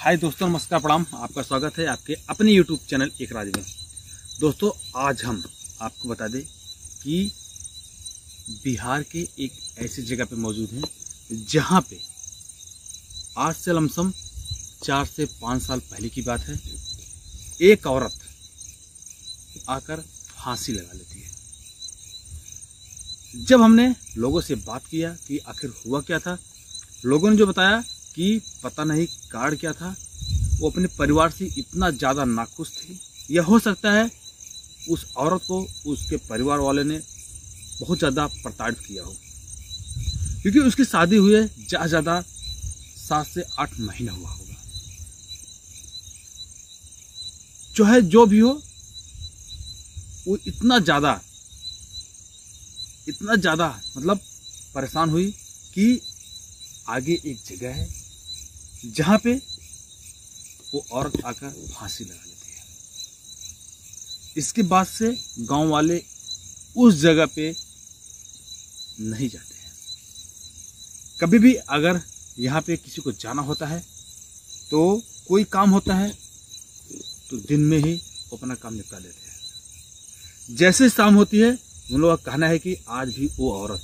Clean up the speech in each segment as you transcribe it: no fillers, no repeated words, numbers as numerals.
हाय दोस्तों, नमस्कार, प्रणाम। आपका स्वागत है आपके अपने YouTube चैनल एक राज में। दोस्तों, आज हम आपको बता दें कि बिहार के एक ऐसी जगह पे मौजूद हैं जहां पे आज से लमसम 4 से 5 साल पहले की बात है, एक औरत आकर फांसी लगा लेती है। जब हमने लोगों से बात किया कि आखिर हुआ क्या था, लोगों ने जो बताया कि पता नहीं कारण क्या था, वो अपने परिवार से इतना ज़्यादा नाखुश थी, या हो सकता है उस औरत को उसके परिवार वाले ने बहुत ज़्यादा प्रताड़ित किया हो, क्योंकि उसकी शादी हुए ज़्यादा 7 से 8 महीना हुआ होगा। जो भी हो, वो इतना ज़्यादा मतलब परेशान हुई कि आगे एक जगह है जहां पे वो औरत आकर फांसी लगा लेती है। इसके बाद से गांव वाले उस जगह पे नहीं जाते हैं। कभी भी अगर यहाँ पे किसी को जाना होता है तो कोई काम होता है तो दिन में ही वो अपना काम निपटा लेते हैं। जैसे शाम होती है, उन लोगों का कहना है कि आज भी वो औरत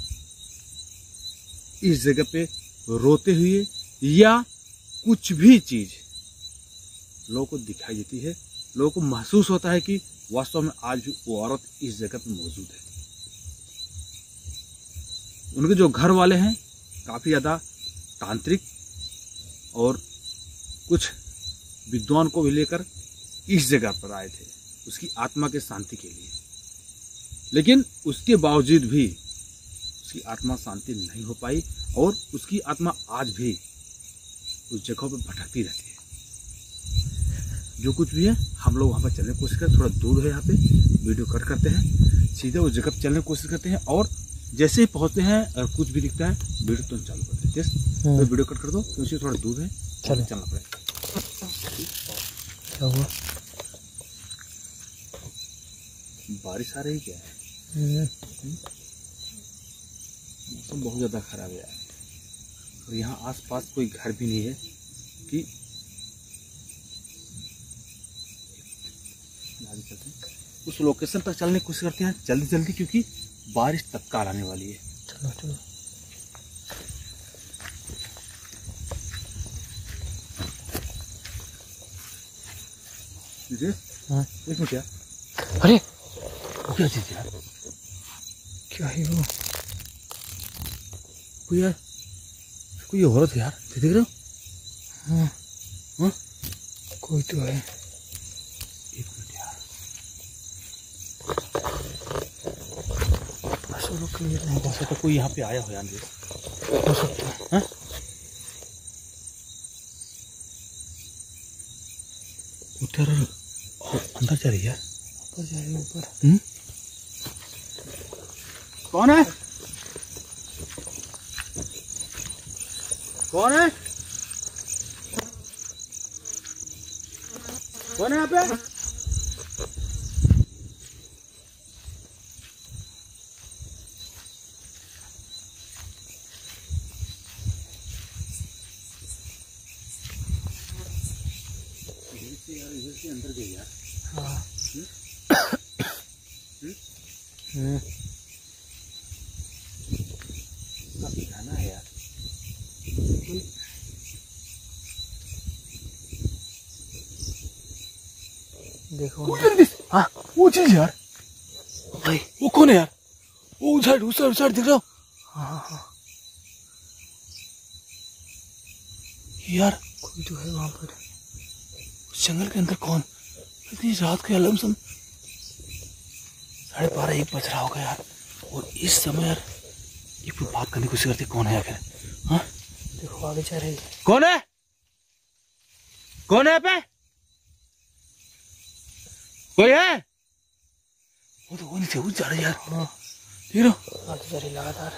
इस जगह पे रोते हुए या कुछ भी चीज लोगों को दिखाई देती है। लोगों को महसूस होता है कि वास्तव में आज भी वो औरत इस जगह पे मौजूद है। उनके जो घर वाले हैं काफी ज्यादा तांत्रिक और कुछ विद्वान को भी लेकर इस जगह पर आए थे उसकी आत्मा के शांति के लिए, लेकिन उसके बावजूद भी उसकी आत्मा शांति नहीं हो पाई और उसकी आत्मा आज भी उस जगह पर भटकती रहती है। जो कुछ भी है, हम लोग वहां पर चलने की कोशिश करते हैं। थोड़ा दूर है, यहाँ पे वीडियो कट करते हैं, सीधे उस जगह पर चलने की कोशिश करते हैं और जैसे ही पहुंचते हैं और कुछ भी दिखता है वीडियो तो चालू करते हैं। तो वीडियो कट कर दो क्योंकि थोड़ा दूर है, चलना पड़ेगा। क्या हुआ? बारिश आ रही क्या है? मौसम बहुत ज़्यादा खराब है और यहाँ आसपास कोई घर भी नहीं है कि उस लोकेशन तक चलने की कोशिश करते हैं जल्दी क्योंकि बारिश तत्काल आने वाली है। चलो हाँ, एक मिनट यार। अरे वो क्या चीज यार? क्या है वो? कोई यार, कोई औरत है यार, देख रहे हो? हाँ हाँ, कोई तो है। एक मिनट यार, चलो क्लियर नहीं हो सकता कोई यहाँ पे आया हो यार। हो सकता है। हाँ? उधर अंदर जा रही है यार। ऊपर जा रही है, ऊपर। कौन है? कौन है? कौन है यहाँ पे? इधर से अंदर गई यार। हाँ। काफी घना है यार। देखो हाँ, वो चीज यार भाई, वो कौन है यार? वो उस साइड दिख रहा हो? हाँ हाँ यार कोई तो है वहाँ पर। उस जंगल के अंदर कौन? इतनी रात के लमसम 12:30-1 बज रहा होगा यार, और इस समय यार एक बात करने की कोशिश करते कौन है आखिर? हाँ, देखो आगे जा रही है। कौन है? कौन है पे? कोई है? वो तो वो नीचे वो जा रही यार। हाँ देख रहे हो? आगे जा रही लगातार।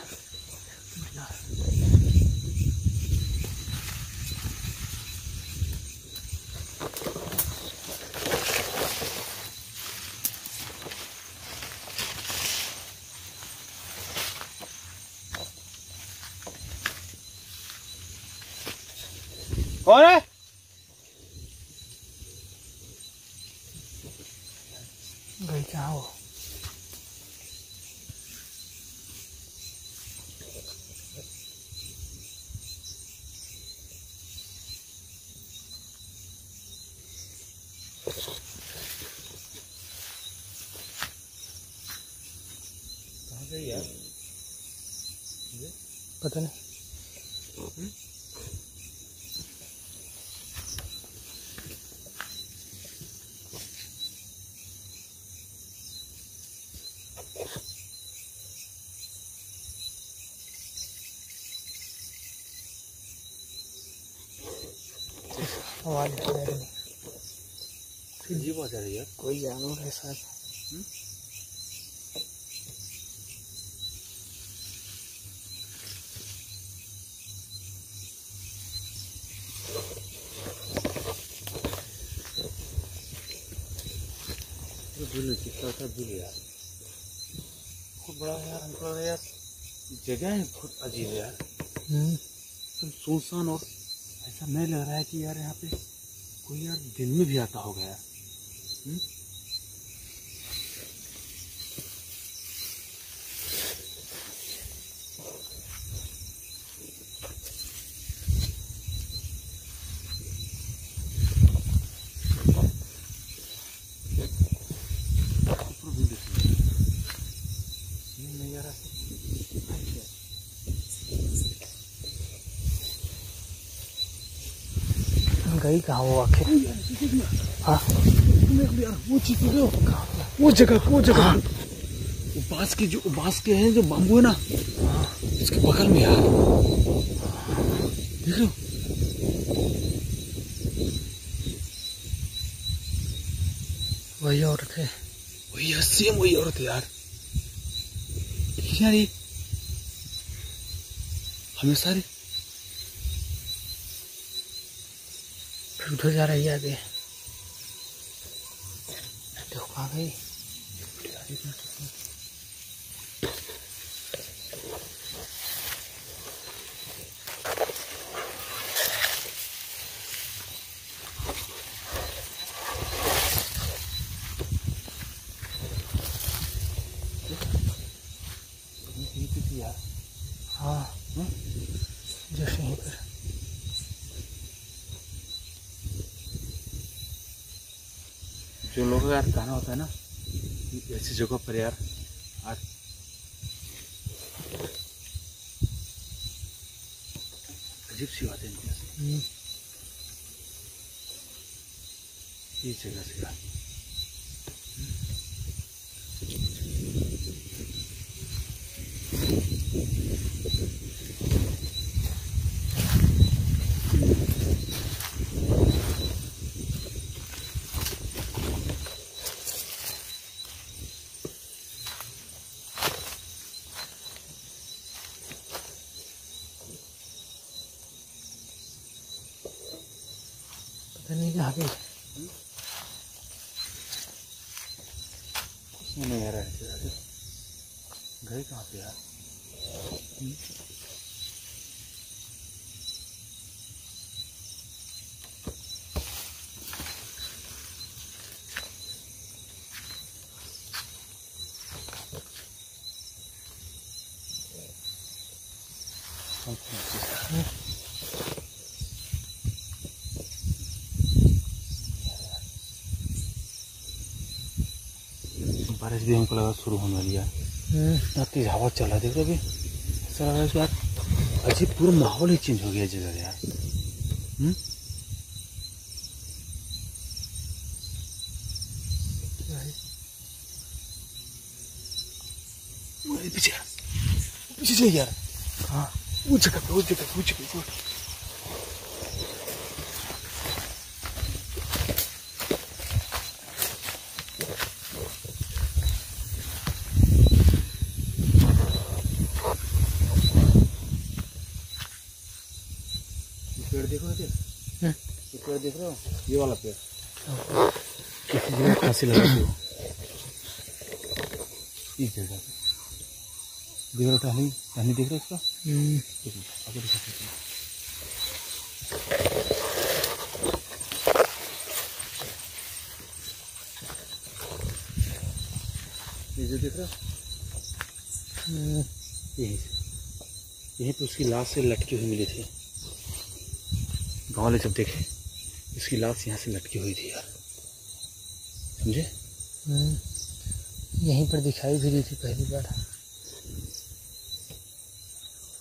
कौन है? है? पता नहीं। आवाज आ रही है, अजीब आवाज आ रही है। कोई जानवर है शायद। बिल कितना था बिल यार, बहुत बड़ा है यार, हमको लग रहा है यार जगह है बहुत अजीब है यार, हम्म, एकदम सुनसान। और ऐसा नहीं लग रहा है कि यार यहाँ पे कोई यार दिन में भी आता होगा यार। गई कहाँ वो आखिर? हाँ वो चीज वो जगह वो बांस के जो बांस के हैं जो बाम्बू है ना, इसके बगल में यार देख लो। वही औरत है, वही है, सेम वही औरत है यार। यार ये हमेशा फिर उधर जा रही है आगे। देखो कहाँ गई। यार हाँ जैसे यहीं पर जो लोगों का यार कहना होता है ना कि ऐसी जगह पर यार आज अजीब सी बात है इस जगह से यार। पता नहीं कहाँ गई। नहीं आ रहा है गए कहाँ पे यार। बारिश भी हमको लगा शुरू होने वाली है। इतना तेज हवा चल रहा है, देखो अभी ऐसा लग रहा है इस बार अजीब पूरा माहौल ही चेंज हो गया जगह यार। पीछे पीछे चले यार। हाँ वो जगह वो जगह वो जगह पेड़ देखो ये पेड़ देख रहे हो, ये वाला पेड़ किसी जगह फांसी लगा दी हो इस जगह पे। देख रहे हो टहनी देख रहे हो उसका। आगे दिखा ये जो देख रहे हो यहीं पे उसकी लाश से लटकी हुई मिली थी। गाँव वाले जब देखे इसकी लाश यहाँ से लटकी हुई थी यार, समझे। यहीं पर दिखाई भी दी थी पहली बार।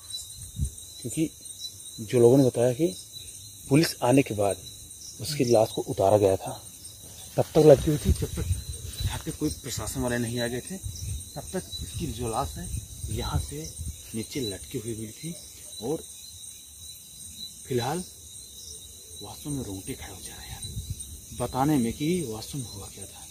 क्योंकि जो लोगों ने बताया कि पुलिस आने के बाद उसकी लाश को उतारा गया था, तब तक लटकी हुई थी, जब तक यहाँ पे कोई प्रशासन वाले नहीं आ गए थे, तब तक इसकी जो लाश है यहाँ से नीचे लटकी हुई मिली थी। और फिलहाल वास्तव में रोंगटे खड़े हो जा रहे हैं यार बताने में कि वास्तव में हुआ क्या था।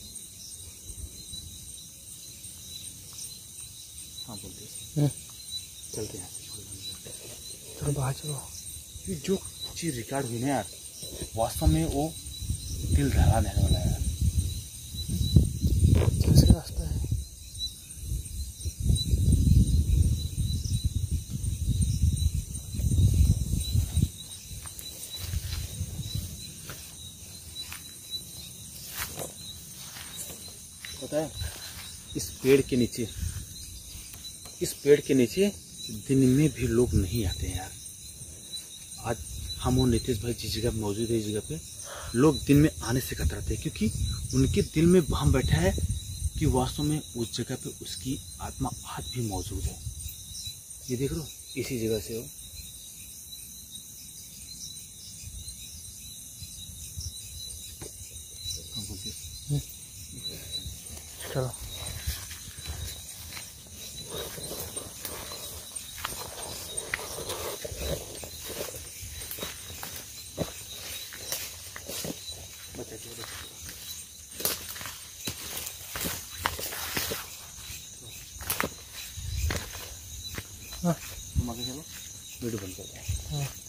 हाँ बोलते चलते हैं, चलो बाहर चलो। जो चीज रिकॉर्ड हुई ना यार, वास्तव में वो दिल दहला देने वाला है यार। कैसे रास्ता है? पता है इस पेड़ के नीचे दिन में भी लोग नहीं आते हैं यार। आज हम और नितेश भाई जिस जगह मौजूद है, इस जगह पे लोग दिन में आने से कतराते हैं, क्योंकि उनके दिल में वहम बैठा है कि वास्तव में उस जगह पे उसकी आत्मा आज भी मौजूद है। ये देख लो, इसी जगह से हो। चलो तुम आगे चलो, वीडियो बंद कर दो।